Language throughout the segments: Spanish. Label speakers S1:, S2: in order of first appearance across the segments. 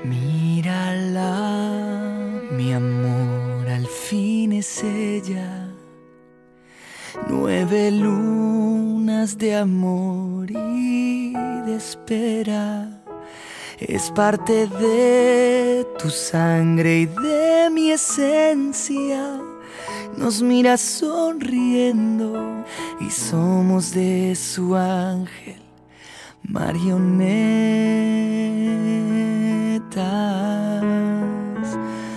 S1: Mírala, mi amor, al fin es ella. 9 lunas de amor y de espera. Es parte de tu sangre y de mi esencia. Nos mira sonriendo y somos de su ángel marionetas.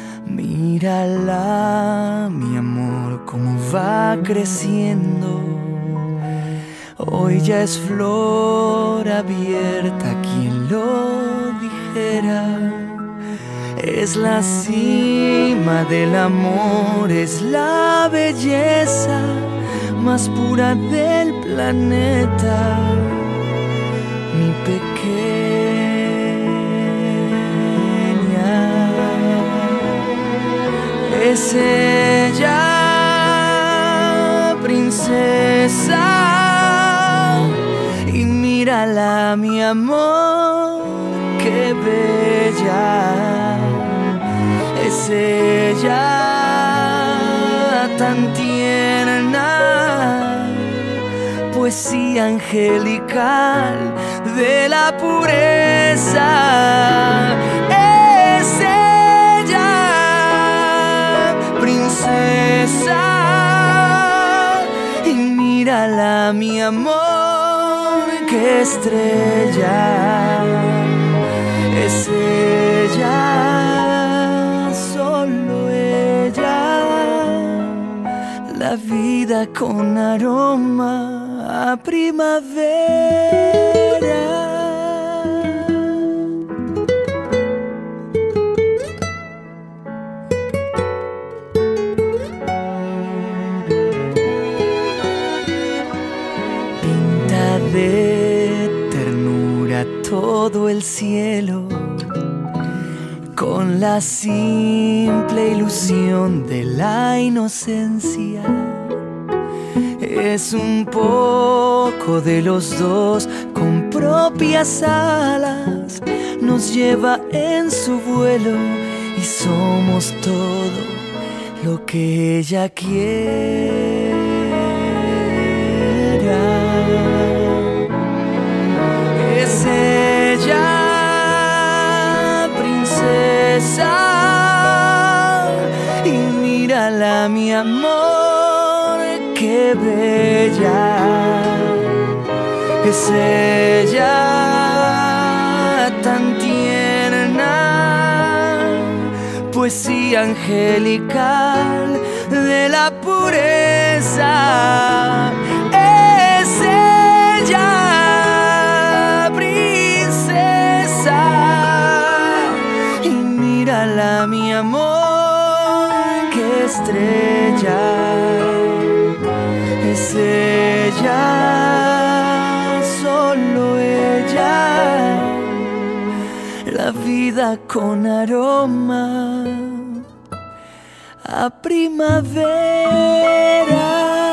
S1: Mírala, mi amor, cómo va creciendo. Hoy ya es flor abierta, quien lo dijera. Es la cima del amor, es la belleza más pura del planeta. Mi pequeña es ella, princesa. Y mírala, mi amor, qué bella. Es ella, tan tierna, poesía angelical de la pureza. Es ella, princesa. Y mírala, mi amor, qué estrella. Es ella, solo ella, la vida con aroma a primavera. Pinta de ternura todo el cielo, con la simple ilusión de la inocencia. Es un poco de los dos, con propias alas, nos lleva en su vuelo y somos todo lo que ella quiera. Es ella, y mírala, mi amor, qué bella. Es ella, tan tierna, poesía angelical de la pureza. Es ella, princesa. Y mírala, mi amor, qué estrella. Es ella, solo ella, la vida con aroma a primavera.